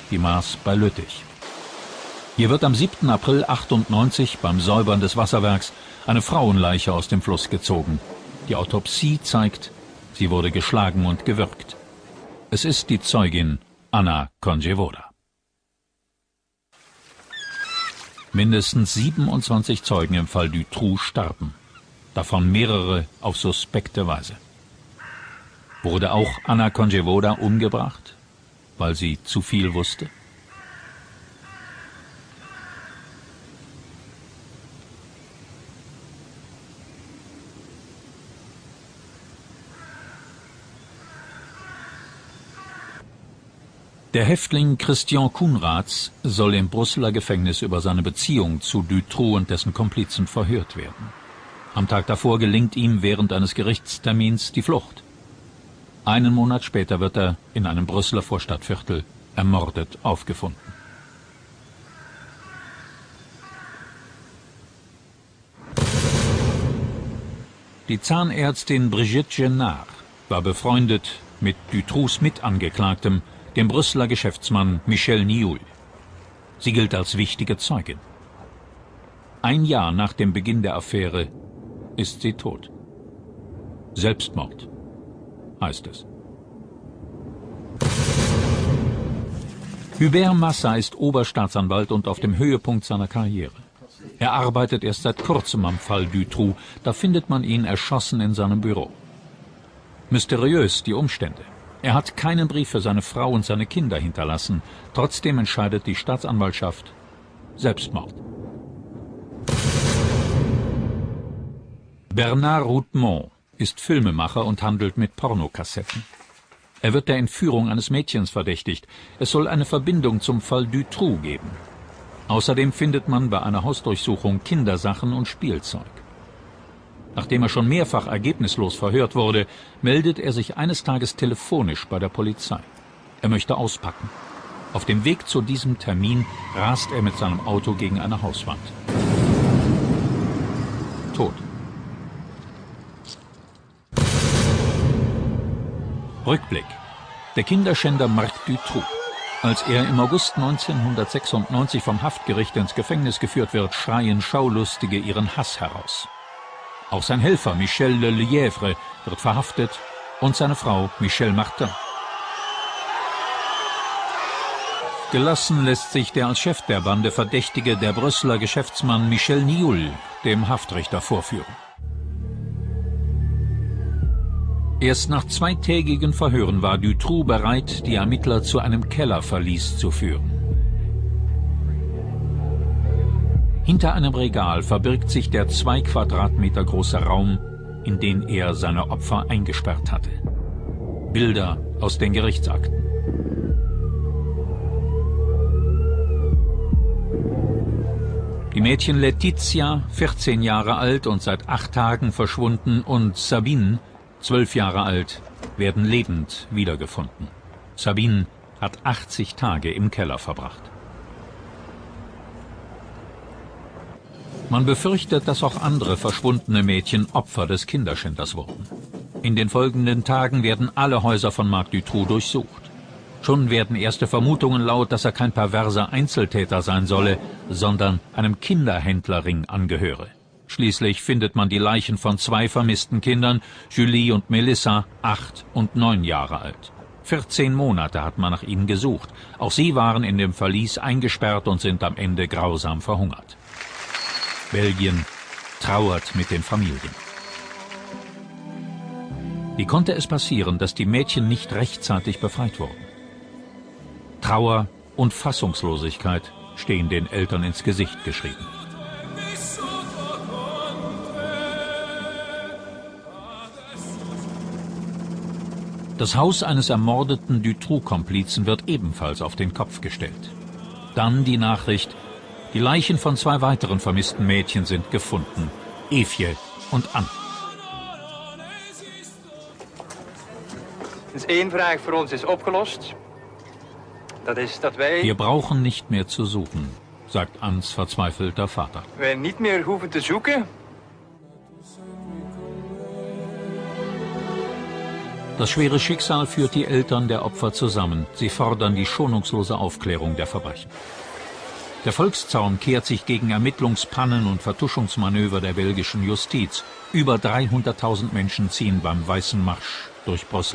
die Maas bei Lüttich. Hier wird am 7. April 98 beim Säubern des Wasserwerks eine Frauenleiche aus dem Fluss gezogen. Die Autopsie zeigt, sie wurde geschlagen und gewürgt. Es ist die Zeugin Anna Konjevoda. Mindestens 27 Zeugen im Fall Dutroux starben, davon mehrere auf suspekte Weise. Wurde auch Anna Konjevoda umgebracht, weil sie zu viel wusste? Der Häftling Christian Kunrads soll im Brüsseler Gefängnis über seine Beziehung zu Dutroux und dessen Komplizen verhört werden. Am Tag davor gelingt ihm während eines Gerichtstermins die Flucht. Einen Monat später wird er in einem Brüsseler Vorstadtviertel ermordet aufgefunden. Die Zahnärztin Brigitte Genard war befreundet mit Dutroux Mitangeklagtem, dem Brüsseler Geschäftsmann Michel Nioul. Sie gilt als wichtige Zeugin. Ein Jahr nach dem Beginn der Affäre ist sie tot. Selbstmord, heißt es. Hubert Massa ist Oberstaatsanwalt und auf dem Höhepunkt seiner Karriere. Er arbeitet erst seit kurzem am Fall Dutroux, da findet man ihn erschossen in seinem Büro. Mysteriös die Umstände. Er hat keinen Brief für seine Frau und seine Kinder hinterlassen. Trotzdem entscheidet die Staatsanwaltschaft Selbstmord. Bernard Routemont ist Filmemacher und handelt mit Pornokassetten. Er wird der Entführung eines Mädchens verdächtigt. Es soll eine Verbindung zum Fall Dutroux geben. Außerdem findet man bei einer Hausdurchsuchung Kindersachen und Spielzeug. Nachdem er schon mehrfach ergebnislos verhört wurde, meldet er sich eines Tages telefonisch bei der Polizei. Er möchte auspacken. Auf dem Weg zu diesem Termin rast er mit seinem Auto gegen eine Hauswand. Tot. Rückblick. Der Kinderschänder Marc Dutroux. Als er im August 1996 vom Haftgericht ins Gefängnis geführt wird, schreien Schaulustige ihren Hass heraus. Auch sein Helfer Michel Le Lièvre wird verhaftet und seine Frau Michelle Martin. Gelassen lässt sich der als Chef der Bande Verdächtige, der Brüsseler Geschäftsmann Michel Nioul, dem Haftrichter vorführen. Erst nach zweitägigen Verhören war Dutroux bereit, die Ermittler zu einem Kellerverlies zu führen. Hinter einem Regal verbirgt sich der 2 Quadratmeter große Raum, in den er seine Opfer eingesperrt hatte. Bilder aus den Gerichtsakten. Die Mädchen Letizia, 14 Jahre alt und seit 8 Tagen verschwunden, und Sabine, 12 Jahre alt, werden lebend wiedergefunden. Sabine hat 80 Tage im Keller verbracht. Man befürchtet, dass auch andere verschwundene Mädchen Opfer des Kinderschänders wurden. In den folgenden Tagen werden alle Häuser von Marc Dutroux durchsucht. Schon werden erste Vermutungen laut, dass er kein perverser Einzeltäter sein solle, sondern einem Kinderhändlerring angehöre. Schließlich findet man die Leichen von 2 vermissten Kindern, Julie und Melissa, 8 und 9 Jahre alt. 14 Monate hat man nach ihnen gesucht. Auch sie waren in dem Verlies eingesperrt und sind am Ende grausam verhungert. Belgien trauert mit den Familien. Wie konnte es passieren, dass die Mädchen nicht rechtzeitig befreit wurden? Trauer und Fassungslosigkeit stehen den Eltern ins Gesicht geschrieben. Das Haus eines ermordeten Dutroux-Komplizen wird ebenfalls auf den Kopf gestellt. Dann die Nachricht: Die Leichen von 2 weiteren vermissten Mädchen sind gefunden. Evje und Anne. Wir brauchen nicht mehr zu suchen, sagt Annes verzweifelter Vater. Wir nicht mehr hoeven te zoeken. Das schwere Schicksal führt die Eltern der Opfer zusammen. Sie fordern die schonungslose Aufklärung der Verbrechen. Der Volkszorn kehrt sich gegen Ermittlungspannen und Vertuschungsmanöver der belgischen Justiz. Über 300.000 Menschen ziehen beim Weißen Marsch durch Brüssel.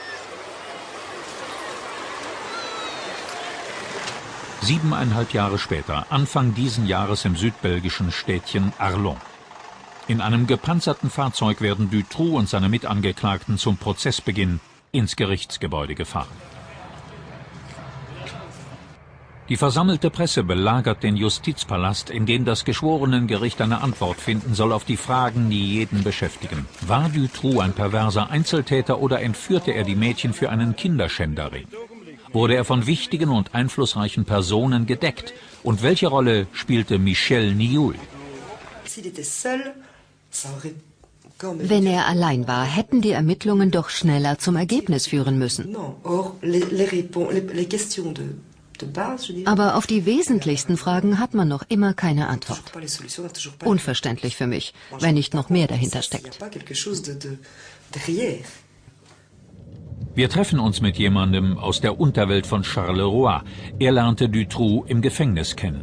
Siebeneinhalb Jahre später, Anfang diesen Jahres im südbelgischen Städtchen Arlon. In einem gepanzerten Fahrzeug werden Dutroux und seine Mitangeklagten zum Prozessbeginn ins Gerichtsgebäude gefahren. Die versammelte Presse belagert den Justizpalast, in dem das Geschworenengericht eine Antwort finden soll auf die Fragen, die jeden beschäftigen. War Dutroux ein perverser Einzeltäter oder entführte er die Mädchen für einen Kinderschänderring? Wurde er von wichtigen und einflussreichen Personen gedeckt? Und welche Rolle spielte Michel Nioul? Wenn er allein war, hätten die Ermittlungen doch schneller zum Ergebnis führen müssen. Aber auf die wesentlichsten Fragen hat man noch immer keine Antwort. Unverständlich für mich, wenn nicht noch mehr dahinter steckt. Wir treffen uns mit jemandem aus der Unterwelt von Charleroi. Er lernte Dutroux im Gefängnis kennen.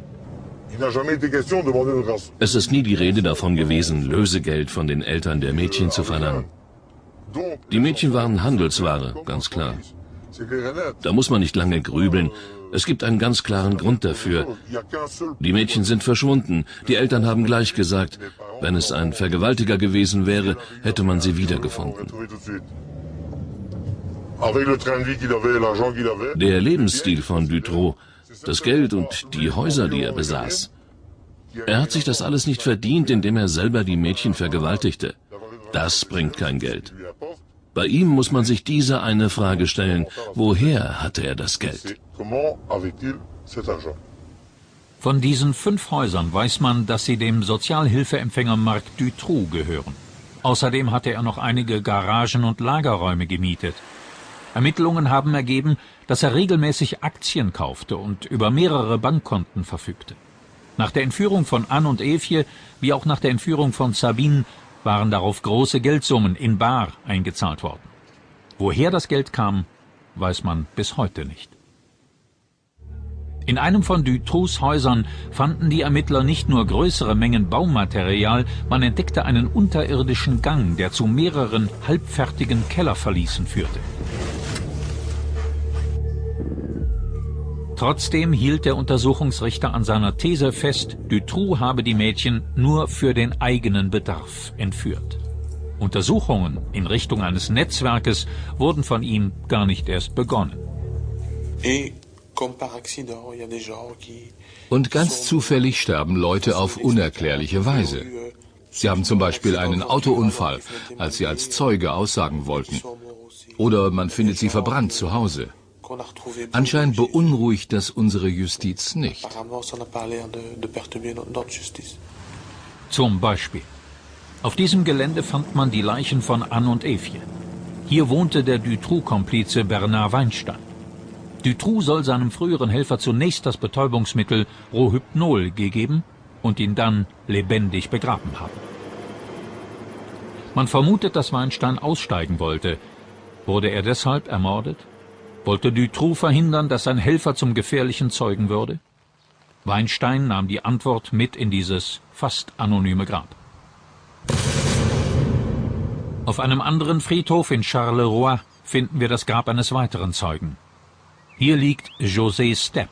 Es ist nie die Rede davon gewesen, Lösegeld von den Eltern der Mädchen zu verlangen. Die Mädchen waren Handelsware, ganz klar. Da muss man nicht lange grübeln. Es gibt einen ganz klaren Grund dafür. Die Mädchen sind verschwunden. Die Eltern haben gleich gesagt, wenn es ein Vergewaltiger gewesen wäre, hätte man sie wiedergefunden. Der Lebensstil von Dutroux, das Geld und die Häuser, die er besaß. Er hat sich das alles nicht verdient, indem er selber die Mädchen vergewaltigte. Das bringt kein Geld. Bei ihm muss man sich diese eine Frage stellen: Woher hatte er das Geld? Von diesen 5 Häusern weiß man, dass sie dem Sozialhilfeempfänger Marc Dutroux gehören. Außerdem hatte er noch einige Garagen und Lagerräume gemietet. Ermittlungen haben ergeben, dass er regelmäßig Aktien kaufte und über mehrere Bankkonten verfügte. Nach der Entführung von Anne und Evje, wie auch nach der Entführung von Sabine, waren darauf große Geldsummen in bar eingezahlt worden. Woher das Geld kam, weiß man bis heute nicht. In einem von Dutroux' Häusern fanden die Ermittler nicht nur größere Mengen Baumaterial, man entdeckte einen unterirdischen Gang, der zu mehreren halbfertigen Kellerverließen führte. Trotzdem hielt der Untersuchungsrichter an seiner These fest, Dutroux habe die Mädchen nur für den eigenen Bedarf entführt. Untersuchungen in Richtung eines Netzwerkes wurden von ihm gar nicht erst begonnen. Und ganz zufällig sterben Leute auf unerklärliche Weise. Sie haben zum Beispiel einen Autounfall, als sie als Zeuge aussagen wollten. Oder man findet sie verbrannt zu Hause. Anscheinend beunruhigt das unsere Justiz nicht. Zum Beispiel. Auf diesem Gelände fand man die Leichen von Anne und Evje. Hier wohnte der Dutroux-Komplize Bernard Weinstein. Dutroux soll seinem früheren Helfer zunächst das Betäubungsmittel Rohypnol gegeben und ihn dann lebendig begraben haben. Man vermutet, dass Weinstein aussteigen wollte. Wurde er deshalb ermordet? Wollte Dutroux verhindern, dass sein Helfer zum gefährlichen Zeugen würde? Weinstein nahm die Antwort mit in dieses fast anonyme Grab. Auf einem anderen Friedhof in Charleroi finden wir das Grab eines weiteren Zeugen. Hier liegt José Stepp.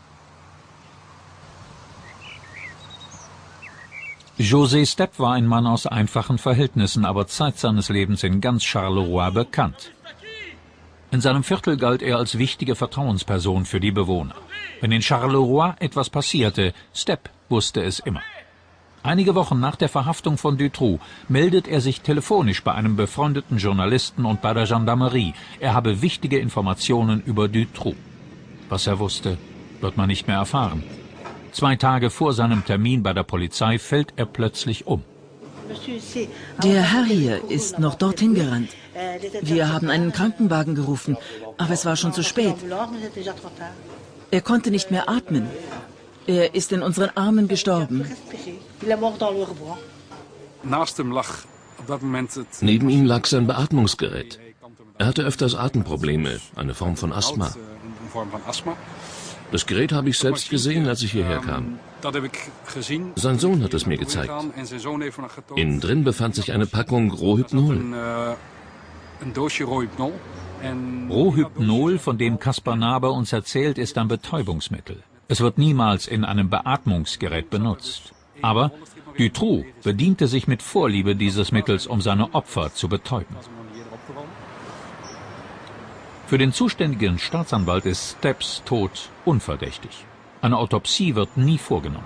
José Stepp war ein Mann aus einfachen Verhältnissen, aber Zeit seines Lebens in ganz Charleroi bekannt. In seinem Viertel galt er als wichtige Vertrauensperson für die Bewohner. Wenn in Charleroi etwas passierte, Stepp wusste es immer. Einige Wochen nach der Verhaftung von Dutroux meldet er sich telefonisch bei einem befreundeten Journalisten und bei der Gendarmerie. Er habe wichtige Informationen über Dutroux. Was er wusste, wird man nicht mehr erfahren. 2 Tage vor seinem Termin bei der Polizei fällt er plötzlich um. Der Herr hier ist noch dorthin gerannt. Wir haben einen Krankenwagen gerufen, aber es war schon zu spät. Er konnte nicht mehr atmen. Er ist in unseren Armen gestorben. Neben ihm lag sein Beatmungsgerät. Er hatte öfters Atemprobleme, eine Form von Asthma. Das Gerät habe ich selbst gesehen, als ich hierher kam. Sein Sohn hat es mir gezeigt. Innen drin befand sich eine Packung Rohypnol. Rohypnol, von dem Caspar Naber uns erzählt, ist ein Betäubungsmittel. Es wird niemals in einem Beatmungsgerät benutzt. Aber Dutroux bediente sich mit Vorliebe dieses Mittels, um seine Opfer zu betäuben. Für den zuständigen Staatsanwalt ist Stepps Tod unverdächtig. Eine Autopsie wird nie vorgenommen.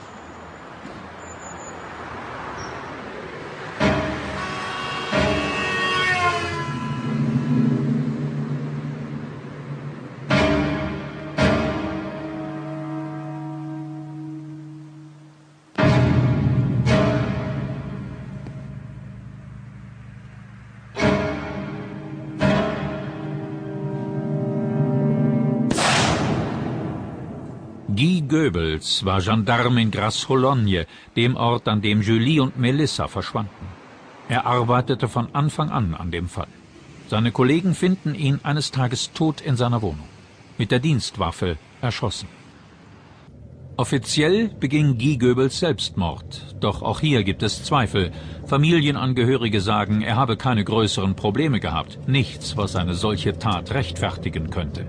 Guy Goebbels war Gendarm in Grasse-Hollogne, dem Ort, an dem Julie und Melissa verschwanden. Er arbeitete von Anfang an dem Fall. Seine Kollegen finden ihn eines Tages tot in seiner Wohnung, mit der Dienstwaffe erschossen. Offiziell beging Guy Goebbels Selbstmord, doch auch hier gibt es Zweifel. Familienangehörige sagen, er habe keine größeren Probleme gehabt, nichts, was eine solche Tat rechtfertigen könnte.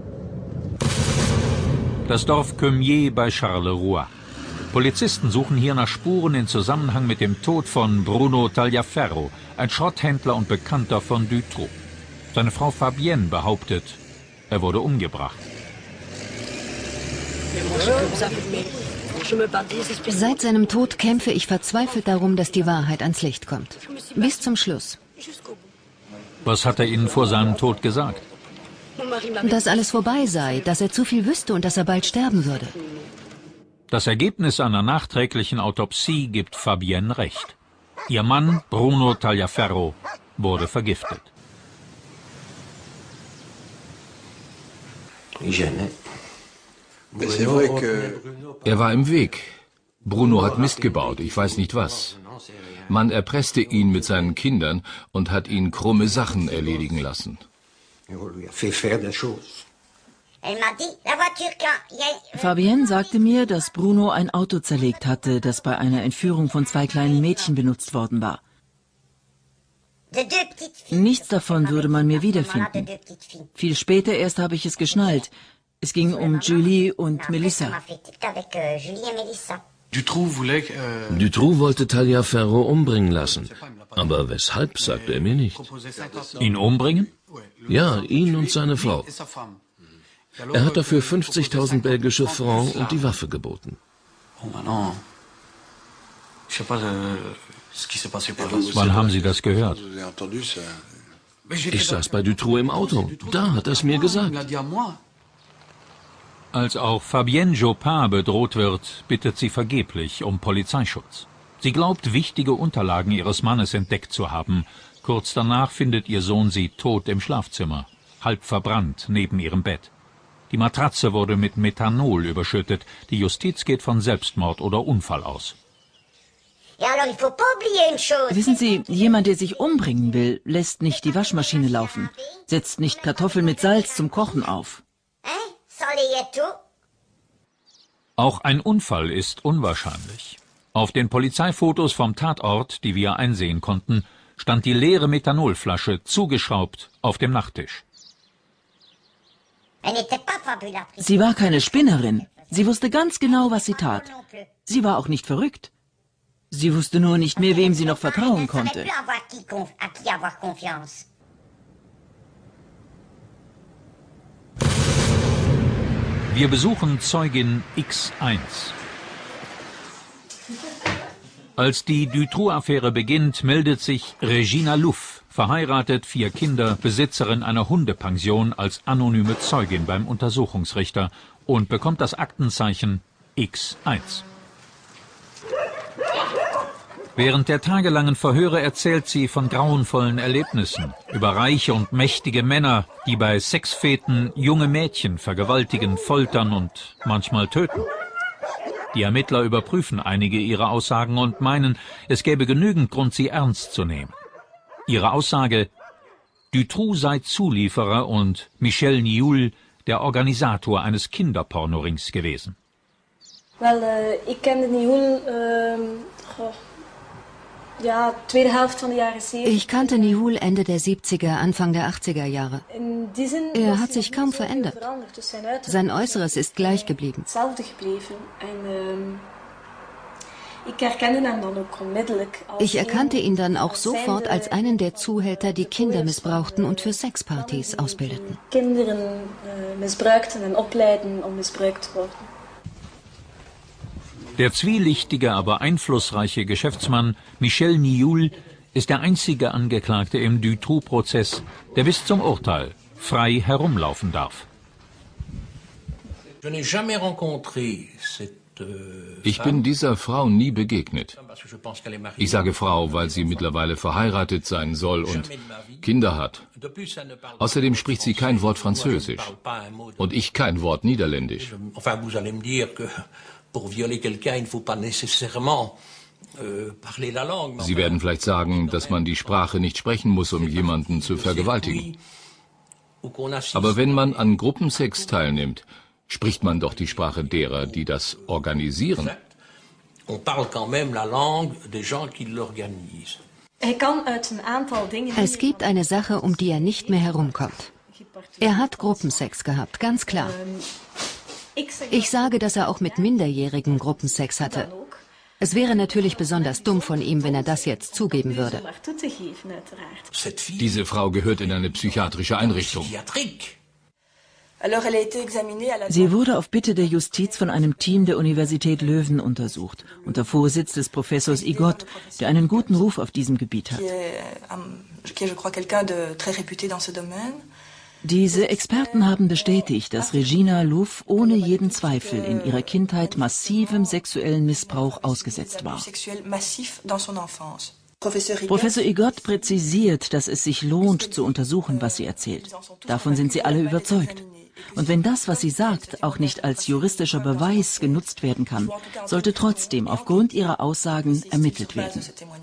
Das Dorf Commiers bei Charleroi. Polizisten suchen hier nach Spuren in Zusammenhang mit dem Tod von Bruno Tagliaferro, ein Schrotthändler und Bekannter von Dutroux. Seine Frau Fabienne behauptet, er wurde umgebracht. Seit seinem Tod kämpfe ich verzweifelt darum, dass die Wahrheit ans Licht kommt. Bis zum Schluss. Was hat er Ihnen vor seinem Tod gesagt? Dass alles vorbei sei, dass er zu viel wüsste und dass er bald sterben würde. Das Ergebnis einer nachträglichen Autopsie gibt Fabienne recht. Ihr Mann, Bruno Tagliaferro, wurde vergiftet. Er war im Weg. Bruno hat Mist gebaut, ich weiß nicht was. Man erpresste ihn mit seinen Kindern und hat ihn krumme Sachen erledigen lassen. Fabienne sagte mir, dass Bruno ein Auto zerlegt hatte, das bei einer Entführung von 2 kleinen Mädchen benutzt worden war. Nichts davon würde man mir wiederfinden. Viel später erst habe ich es geschnallt. Es ging um Julie und Melissa. Dutroux wollte Tagliaferro umbringen lassen. Aber weshalb, sagte er mir nicht. Ihn umbringen? Ja, ihn und seine Frau. Er hat dafür 50.000 belgische Francs und die Waffe geboten. Wann haben Sie das gehört? Ich saß bei Dutroux im Auto. Da hat er es mir gesagt. Als auch Fabienne Jopin bedroht wird, bittet sie vergeblich um Polizeischutz. Sie glaubt, wichtige Unterlagen ihres Mannes entdeckt zu haben. Kurz danach findet ihr Sohn sie tot im Schlafzimmer, halb verbrannt neben ihrem Bett. Die Matratze wurde mit Methanol überschüttet. Die Justiz geht von Selbstmord oder Unfall aus. Wissen Sie, jemand, der sich umbringen will, lässt nicht die Waschmaschine laufen, setzt nicht Kartoffeln mit Salz zum Kochen auf. Auch ein Unfall ist unwahrscheinlich. Auf den Polizeifotos vom Tatort, die wir einsehen konnten, stand die leere Methanolflasche zugeschraubt auf dem Nachttisch. Sie war keine Spinnerin. Sie wusste ganz genau, was sie tat. Sie war auch nicht verrückt. Sie wusste nur nicht mehr, wem sie noch vertrauen konnte. Wir besuchen Zeugin X1. Als die Dutroux-Affäre beginnt, meldet sich Regina Luff, verheiratet, 4 Kinder, Besitzerin einer Hundepension, als anonyme Zeugin beim Untersuchungsrichter und bekommt das Aktenzeichen X1. Während der tagelangen Verhöre erzählt sie von grauenvollen Erlebnissen, über reiche und mächtige Männer, die bei Sexfeten junge Mädchen vergewaltigen, foltern und manchmal töten. Die Ermittler überprüfen einige ihrer Aussagen und meinen, es gäbe genügend Grund, sie ernst zu nehmen. Ihre Aussage: Dutroux sei Zulieferer und Michel Nioul der Organisator eines Kinderpornorings gewesen. Ich kannte Nioul, Ich kannte Nioul Ende der 70er, Anfang der 80er Jahre. Er hat sich kaum verändert. Sein Äußeres ist gleich geblieben. Ich erkannte ihn dann auch sofort als einen der Zuhälter, die Kinder missbrauchten und für Sexpartys ausbildeten. Kinderen missbrauchten und opleiden, um missbraucht zu werden. Der zwielichtige, aber einflussreiche Geschäftsmann Michel Nioul ist der einzige Angeklagte im Dutroux-Prozess, der bis zum Urteil frei herumlaufen darf. Ich bin dieser Frau nie begegnet. Ich sage Frau, weil sie mittlerweile verheiratet sein soll und Kinder hat. Außerdem spricht sie kein Wort Französisch und ich kein Wort Niederländisch. Sie werden vielleicht sagen, dass man die Sprache nicht sprechen muss, um jemanden zu vergewaltigen. Aber wenn man an Gruppensex teilnimmt, spricht man doch die Sprache derer, die das organisieren. Es gibt eine Sache, um die er nicht mehr herumkommt. Er hat Gruppensex gehabt, ganz klar. Ich sage, dass er auch mit Minderjährigen Gruppensex hatte. Es wäre natürlich besonders dumm von ihm, wenn er das jetzt zugeben würde. Diese Frau gehört in eine psychiatrische Einrichtung. Sie wurde auf Bitte der Justiz von einem Team der Universität Leuven untersucht, unter Vorsitz des Professors Igot, der einen guten Ruf auf diesem Gebiet hat. Diese Experten haben bestätigt, dass Regina Louf ohne jeden Zweifel in ihrer Kindheit massivem sexuellen Missbrauch ausgesetzt war. Professor Igot präzisiert, dass es sich lohnt, zu untersuchen, was sie erzählt. Davon sind sie alle überzeugt. Und wenn das, was sie sagt, auch nicht als juristischer Beweis genutzt werden kann, sollte trotzdem aufgrund ihrer Aussagen ermittelt werden.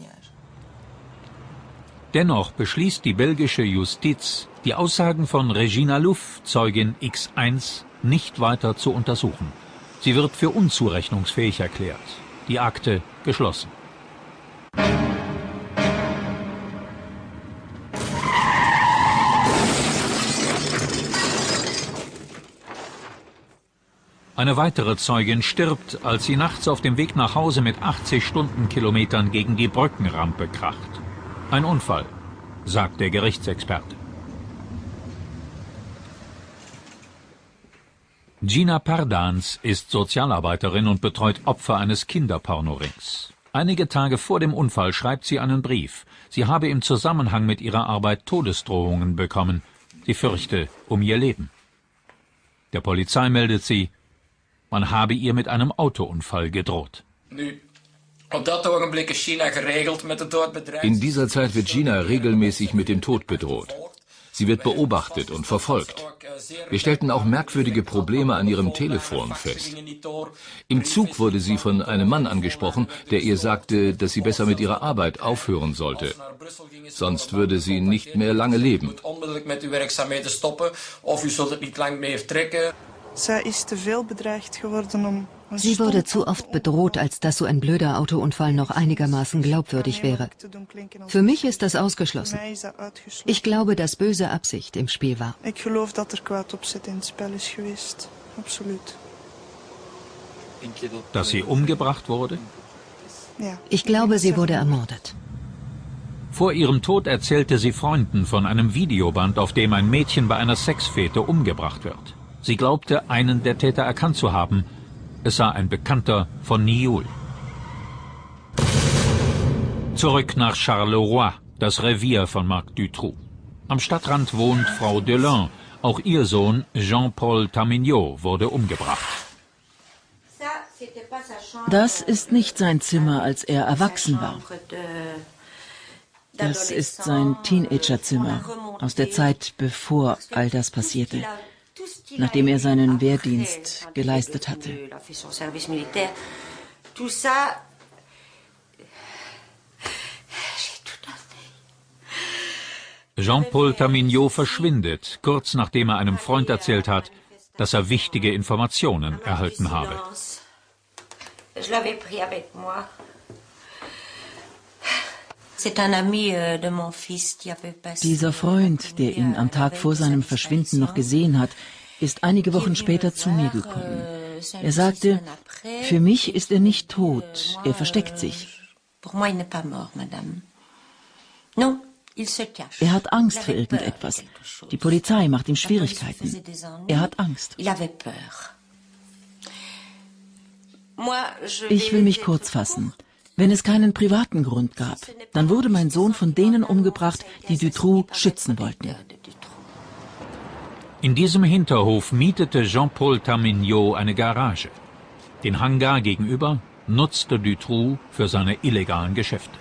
Dennoch beschließt die belgische Justiz, die Aussagen von Regina Louf, Zeugin X1, nicht weiter zu untersuchen. Sie wird für unzurechnungsfähig erklärt. Die Akte geschlossen. Eine weitere Zeugin stirbt, als sie nachts auf dem Weg nach Hause mit 80 Stundenkilometern gegen die Brückenrampe kracht. Ein Unfall, sagt der Gerichtsexperte. Gina Pardans ist Sozialarbeiterin und betreut Opfer eines Kinderpornorings. Einige Tage vor dem Unfall schreibt sie einen Brief. Sie habe im Zusammenhang mit ihrer Arbeit Todesdrohungen bekommen. Sie fürchte um ihr Leben. Der Polizei meldet sie, man habe ihr mit einem Autounfall gedroht. In dieser Zeit wird Gina regelmäßig mit dem Tod bedroht. Sie wird beobachtet und verfolgt. Wir stellten auch merkwürdige Probleme an ihrem Telefon fest. Im Zug wurde sie von einem Mann angesprochen, der ihr sagte, dass sie besser mit ihrer Arbeit aufhören sollte. Sonst würde sie nicht mehr lange leben. Sie wurde zu oft bedroht, als dass so ein blöder Autounfall noch einigermaßen glaubwürdig wäre. Für mich ist das ausgeschlossen. Ich glaube, dass böse Absicht im Spiel war. Dass sie umgebracht wurde? Ich glaube, sie wurde ermordet. Vor ihrem Tod erzählte sie Freunden von einem Videoband, auf dem ein Mädchen bei einer Sexfete umgebracht wird. Sie glaubte, einen der Täter erkannt zu haben. Es sei ein Bekannter von Nioul. Zurück nach Charleroi, das Revier von Marc Dutroux. Am Stadtrand wohnt Frau Delin. Auch ihr Sohn Jean-Paul Tamignot wurde umgebracht. Das ist nicht sein Zimmer, als er erwachsen war. Das ist sein Teenagerzimmer aus der Zeit, bevor all das passierte, nachdem er seinen Wehrdienst geleistet hatte. Jean-Paul Tamignot verschwindet, kurz nachdem er einem Freund erzählt hat, dass er wichtige Informationen erhalten habe. Dieser Freund, der ihn am Tag vor seinem Verschwinden noch gesehen hat, ist einige Wochen später zu mir gekommen. Er sagte, für mich ist er nicht tot, er versteckt sich. Er hat Angst vor irgendetwas. Die Polizei macht ihm Schwierigkeiten. Er hat Angst. Ich will mich kurz fassen. Wenn es keinen privaten Grund gab, dann wurde mein Sohn von denen umgebracht, die Dutroux schützen wollten. In diesem Hinterhof mietete Jean-Paul Tamignot eine Garage. Den Hangar gegenüber nutzte Dutroux für seine illegalen Geschäfte.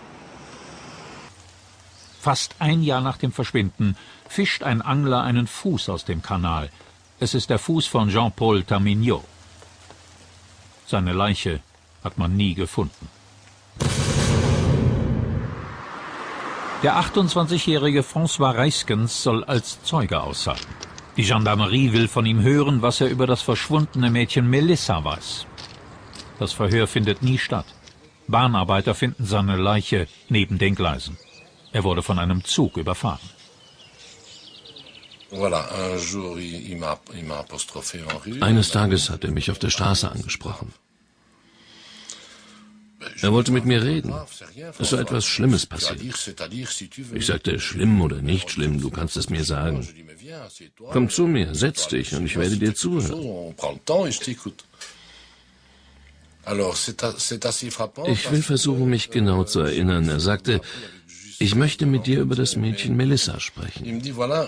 Fast ein Jahr nach dem Verschwinden fischt ein Angler einen Fuß aus dem Kanal. Es ist der Fuß von Jean-Paul Tamignot. Seine Leiche hat man nie gefunden. Der 28-jährige François Reiskens soll als Zeuge aussagen. Die Gendarmerie will von ihm hören, was er über das verschwundene Mädchen Melissa weiß. Das Verhör findet nie statt. Bahnarbeiter finden seine Leiche neben den Gleisen. Er wurde von einem Zug überfahren. Eines Tages hat er mich auf der Straße angesprochen. Er wollte mit mir reden. Es war etwas Schlimmes passiert. Ich sagte, schlimm oder nicht schlimm, du kannst es mir sagen. Komm zu mir, setz dich und ich werde dir zuhören. Ich will versuchen, mich genau zu erinnern. Er sagte, ich möchte mit dir über das Mädchen Melissa sprechen.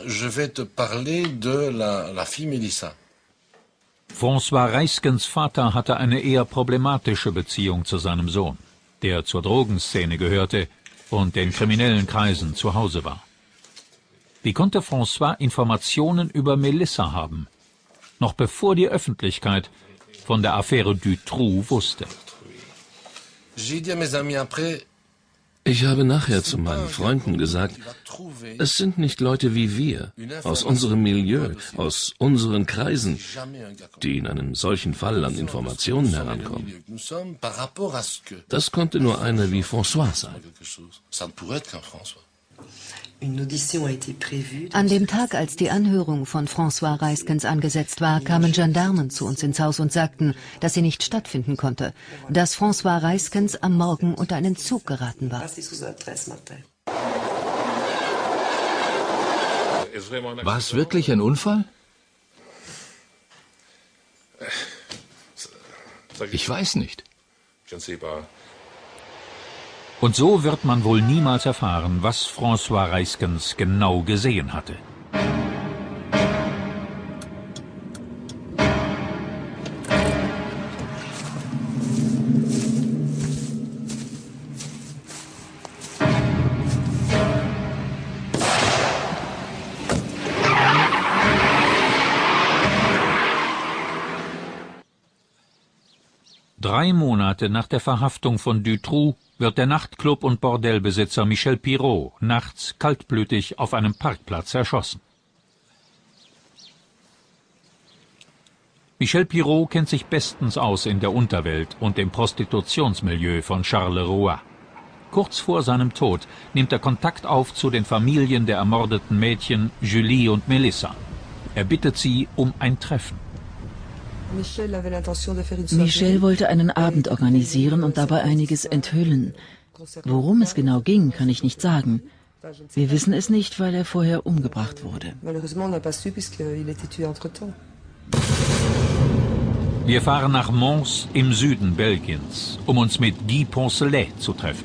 François Reiskens Vater hatte eine eher problematische Beziehung zu seinem Sohn, der zur Drogenszene gehörte und den kriminellen Kreisen zu Hause war. Wie konnte François Informationen über Melissa haben, noch bevor die Öffentlichkeit von der Affäre Dutroux wusste? Ich habe nachher zu meinen Freunden gesagt, es sind nicht Leute wie wir, aus unserem Milieu, aus unseren Kreisen, die in einem solchen Fall an Informationen herankommen. Das konnte nur einer wie François sein. An dem Tag, als die Anhörung von François Reiskens angesetzt war, kamen Gendarmen zu uns ins Haus und sagten, dass sie nicht stattfinden konnte, dass François Reiskens am Morgen unter einen Zug geraten war. War es wirklich ein Unfall? Ich weiß nicht. Und so wird man wohl niemals erfahren, was François Reiskens genau gesehen hatte. Drei Monate nach der Verhaftung von Dutroux wird der Nachtclub- und Bordellbesitzer Michel Pirot nachts kaltblütig auf einem Parkplatz erschossen. Michel Pirot kennt sich bestens aus in der Unterwelt und im Prostitutionsmilieu von Charleroi. Kurz vor seinem Tod nimmt er Kontakt auf zu den Familien der ermordeten Mädchen Julie und Melissa. Er bittet sie um ein Treffen. Michel wollte einen Abend organisieren und dabei einiges enthüllen. Worum es genau ging, kann ich nicht sagen. Wir wissen es nicht, weil er vorher umgebracht wurde. Wir fahren nach Mons im Süden Belgiens, um uns mit Guy Poncelet zu treffen.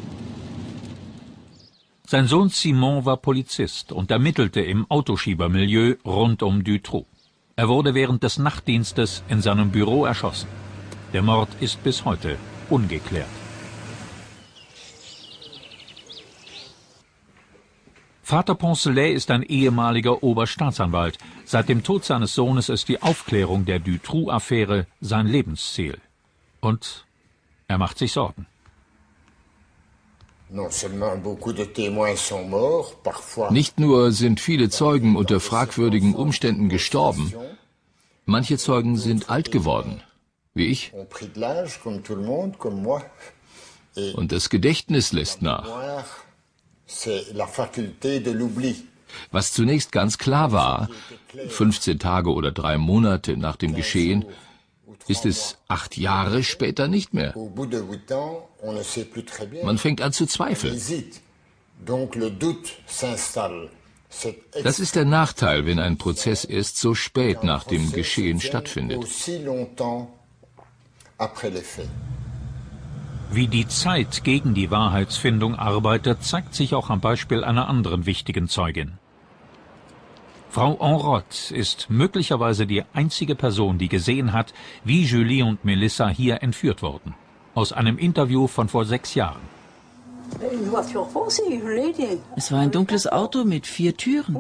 Sein Sohn Simon war Polizist und ermittelte im Autoschiebermilieu rund um Dutroux. Er wurde während des Nachtdienstes in seinem Büro erschossen. Der Mord ist bis heute ungeklärt. Vater Poncelet ist ein ehemaliger Oberstaatsanwalt. Seit dem Tod seines Sohnes ist die Aufklärung der Dutroux-Affäre sein Lebensziel. Und er macht sich Sorgen. Nicht nur sind viele Zeugen unter fragwürdigen Umständen gestorben, manche Zeugen sind alt geworden, wie ich. Und das Gedächtnis lässt nach. Was zunächst ganz klar war, 15 Tage oder 3 Monate nach dem Geschehen, ist es 8 Jahre später nicht mehr. Man fängt an zu zweifeln. Das ist der Nachteil, wenn ein Prozess erst so spät nach dem Geschehen stattfindet. Wie die Zeit gegen die Wahrheitsfindung arbeitet, zeigt sich auch am Beispiel einer anderen wichtigen Zeugin. Frau Enroth ist möglicherweise die einzige Person, die gesehen hat, wie Julie und Melissa hier entführt wurden. Aus einem Interview von vor 6 Jahren. Es war ein dunkles Auto mit 4 Türen.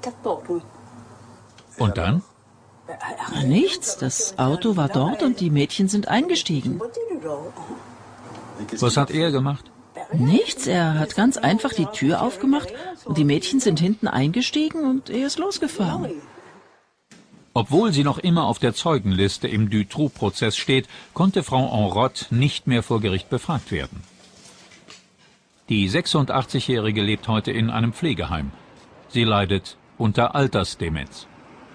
Und dann? Nichts, das Auto war dort und die Mädchen sind eingestiegen. Was hat er gemacht? Nichts, er hat ganz einfach die Tür aufgemacht und die Mädchen sind hinten eingestiegen und er ist losgefahren. Obwohl sie noch immer auf der Zeugenliste im Dutroux-Prozess steht, konnte Frau Enroth nicht mehr vor Gericht befragt werden. Die 86-Jährige lebt heute in einem Pflegeheim. Sie leidet unter Altersdemenz.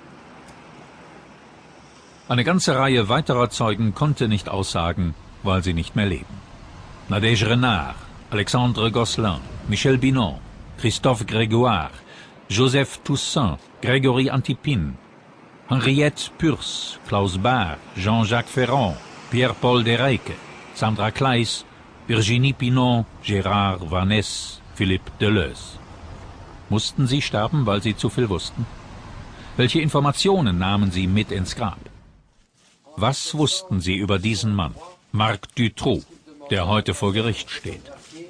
Eine ganze Reihe weiterer Zeugen konnte nicht aussagen, weil sie nicht mehr leben. Nadège Renard, Alexandre Gosselin, Michel Binon, Christophe Grégoire, Joseph Toussaint, Grégory Antipin, Henriette Purs, Klaus Bahr, Jean-Jacques Ferrand, Pierre-Paul Dereyke, Sandra Claes, Virginie Pinon, Gérard Vanesse, Philippe Deleuze. Mussten sie sterben, weil sie zu viel wussten? Welche Informationen nahmen sie mit ins Grab? Was wussten sie über diesen Mann, Marc Dutroux, der heute vor Gericht steht?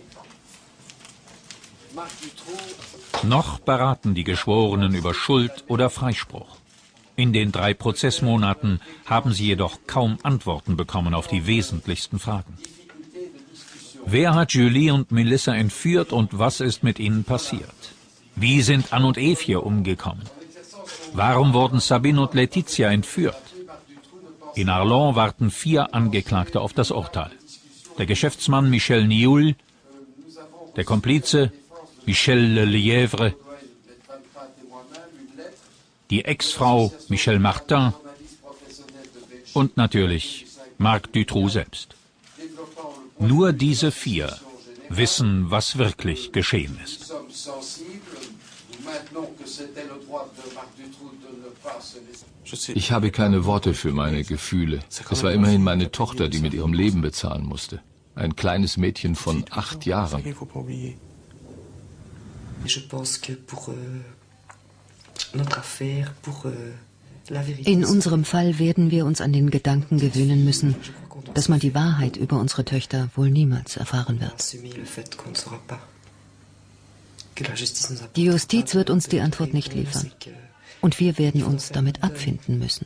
Noch beraten die Geschworenen über Schuld oder Freispruch. In den 3 Prozessmonaten haben sie jedoch kaum Antworten bekommen auf die wesentlichsten Fragen. Wer hat Julie und Melissa entführt und was ist mit ihnen passiert? Wie sind Anne und Evje umgekommen? Warum wurden Sabine und Laetitia entführt? In Arlon warten 4 Angeklagte auf das Urteil. Der Geschäftsmann Michel Nioul, der Komplize Michel Lelièvre, die Ex-Frau Michel Martin und natürlich Marc Dutroux selbst. Nur diese 4 wissen, was wirklich geschehen ist. Ich habe keine Worte für meine Gefühle. Es war immerhin meine Tochter, die mit ihrem Leben bezahlen musste. Ein kleines Mädchen von 8 Jahren. In unserem Fall werden wir uns an den Gedanken gewöhnen müssen, dass man die Wahrheit über unsere Töchter wohl niemals erfahren wird. Die Justiz wird uns die Antwort nicht liefern. Und wir werden uns damit abfinden müssen.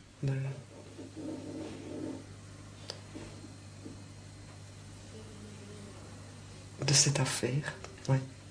De cette affaire, ouais.